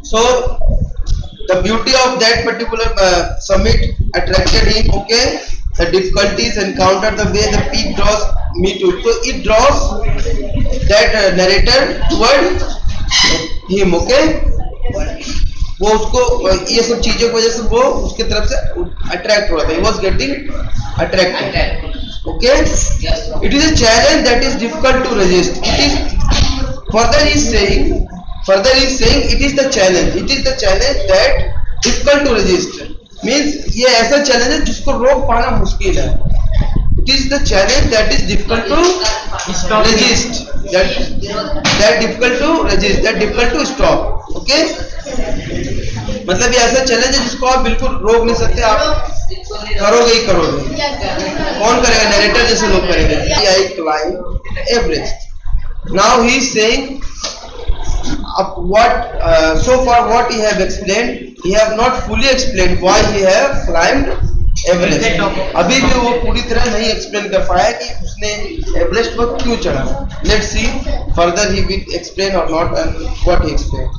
So the beauty of that particular summit attracted him. Okay, the difficulties encountered, the way the peak draws me to. So it draws that narrator toward him. Okay, वो उसको ये सब चीजों की वजह से वो उसके तरफ से अट्रैक्ट हुआ था. He was getting attracted. Okay, it is a challenge that is difficult to resist. It is further he is saying it is the challenge. It is the challenge that difficult to resist. Means ये ऐसा challenge है जिसको रोक पाना मुश्किल है. It is the challenge that is difficult to resist. That difficult to resist. That difficult to stop. Okay. मतलब ये ऐसा चैलेंज है जिसको आप बिल्कुल रोक नहीं सकते. आप करोगे ही करोगे. कौन करेगा? नरेटर जैसे लोग करेंगे. I climb Everest. Now he is saying so far what he have explained, he have not fully explained why he have climbed Everest. अभी भी वो पूरी तरह नहीं एक्सप्लेन कर पाया कि उसने एवरेस्ट पर क्यों चढ़ा. Let's see further he will explain or not and what he explained.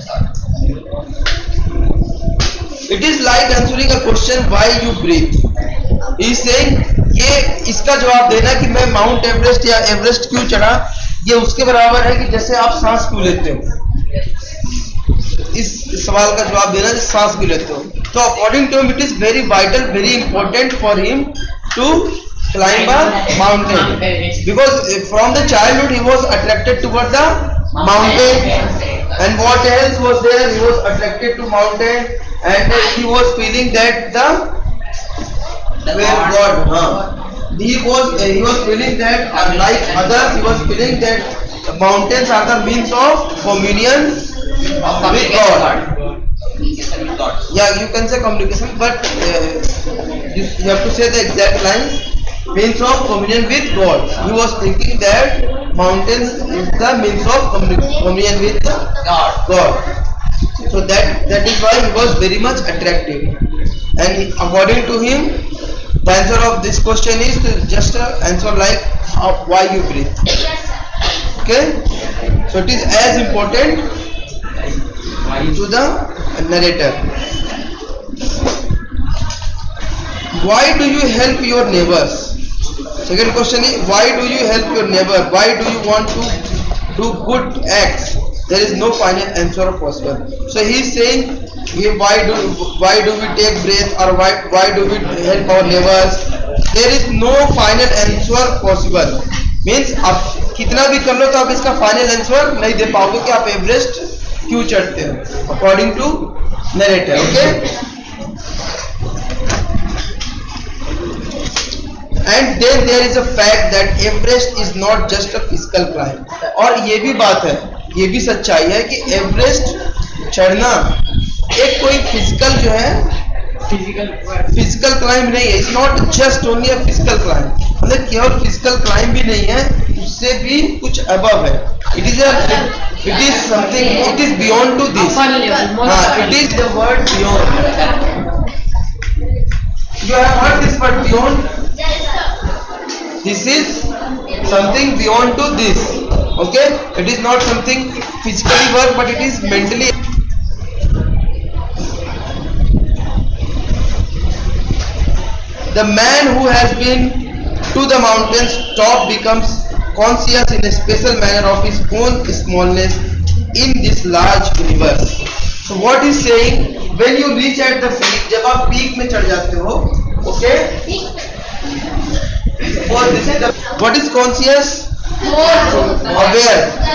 It is like answering a question why you breathe. He is saying ये इसका जवाब देना कि मैं माउंट एवरेस्ट या एवरेस्ट क्यों चढ़ा, ये उसके बराबर है कि जैसे आप सांस क्यों लेते हो. इस सवाल का जवाब देना जैसे सांस क्यों लेते हो. तो according to him it is very vital, very important for him to climb a mountain because from the childhood he was attracted toward the mountain. And what else was there? He was attracted to mountain and he was feeling that he was feeling that like others, he was feeling that mountains are the means of communion with God. Yeah, you can say communication, but you have to say the exact line. Means of communion with God. He was thinking that mountains is the means of communion with God. So that is why he was very much attractive. And according to him, the answer of this question is just an answer like why you breathe. Okay? So it is as important to the narrator. Why do you help your neighbors? Second question is why do you help your neighbor? Why do you want to do good acts? There is no final answer possible. So he is saying why do we take breath or why do we help our neighbors? There is no final answer possible. Means आप कितना भी कर लो तो आप इसका final answer नहीं दे पाओगे कि आप एवरेस्ट क्यों चढ़ते हो. According to narrator. Okay. And then there is a fact that Everest is not just a physical climb. और ये भी बात है, ये भी सच्चाई है कि एवरेस्ट चढ़ना एक कोई फिजिकल जो है फिजिकल क्लाइंब नहीं है. It's not just only a physical climb. मतलब केवल फिजिकल क्लाइंब भी नहीं है, उससे भी कुछ अबव है. It is something, it is beyond to this. हाँ, it is the word beyond. You have heard this word beyond. This is something beyond to this. Okay, it is not something physically work, but it is mentally. The man who has been to the mountain's top becomes conscious in a special manner of his own smallness in this large universe. So what is saying, when you reach at the peak, जब आप peak में चढ़ जाते हो, okay? What is conscious? Aware.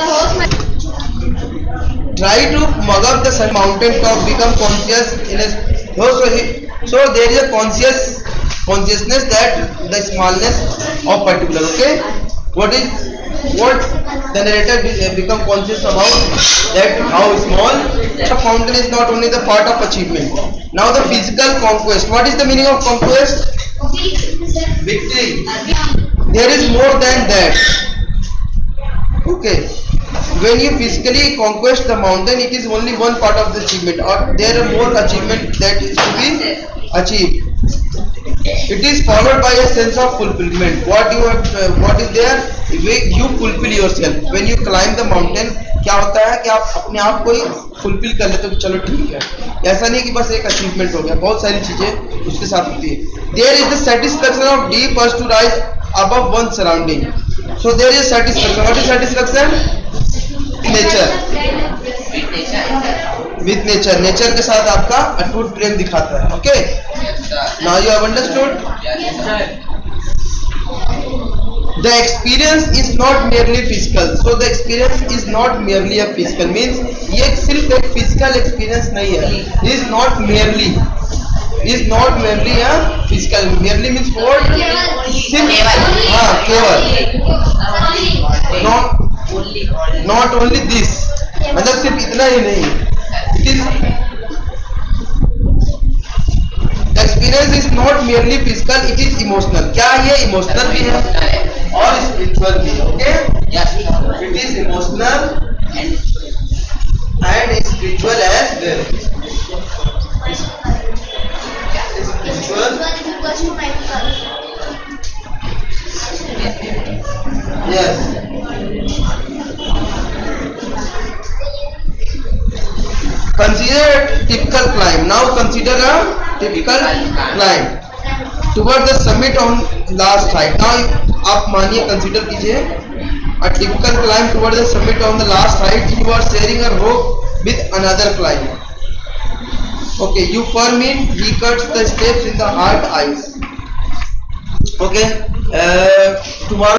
Try to mug up the mountain top, become conscious in a so there is a consciousness that the smallness of particular. Okay, what the narrator become conscious about that how small the mountain is. Not only the part of achievement. Now the physical conquest. What is the meaning of conquest? Victory. There is more than that. Okay. When you physically conquest the mountain, it is only one part of the achievement, or there are more achievement that is to be achieved. It is followed by a sense of fulfillment. What is there? You fulfill yourself. When you climb the mountain, क्या होता है कि आप अपने आप को fulfil कर लेते हो कि चलो ठीक है। ऐसा नहीं कि बस एक अचीवमेंट हो गया, बहुत सारी चीजें उसके साथ होती है। There is the satisfaction of the purse to rise above one surrounding. So there is satisfaction. What is satisfaction? Nature, with nature, nature के साथ आपका अटूट प्रेम दिखाता है। Okay, now you have understood. The experience is not merely physical. So the experience is not merely a physical. Means ये सिर्फ एक physical experience नहीं है. It is not merely. It is not merely a physical. Merely means what? सिर्फ, हाँ, केवल. Not only this. मतलब सिर्फ इतना ही नहीं. It is experience is not merely physical. It is emotional. क्या ये emotional भी है और स्पिरिचुअल भी? Okay, it is emotional and spiritual as well. Spiritual, yes. Consider typical climb. Now consider a typical climb toward the summit on last height. Now आप मानिए, consider कीजिए, a typical climb toward the summit on the last height. You are sharing a rope with another climber. Okay, you permit, he cuts the steps in the hard ice. Okay, tomorrow